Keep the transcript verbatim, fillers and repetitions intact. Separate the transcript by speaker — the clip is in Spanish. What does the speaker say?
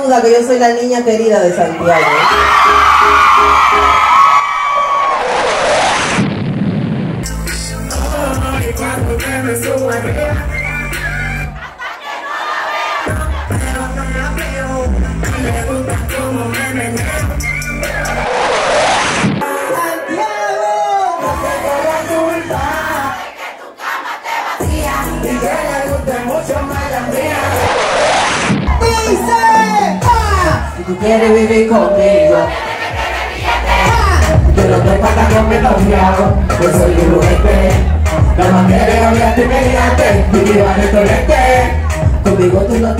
Speaker 1: duda que yo soy la niña querida de Santiago.
Speaker 2: Si tú quieres vivir conmigo, yo no te pagas con mi confiado, yo soy un juguete. La manera de hablarte mediante, mi vida es conmigo tú no